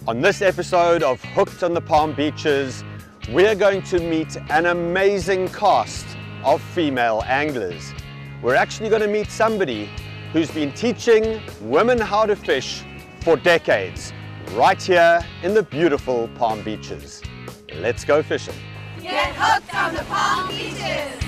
On this episode of Hooked on the Palm Beaches, we're going to meet an amazing cast of female anglers. We're actually going to meet somebody who's been teaching women how to fish for decades, right here in the beautiful Palm Beaches. Let's go fishing. Get hooked on the Palm Beaches!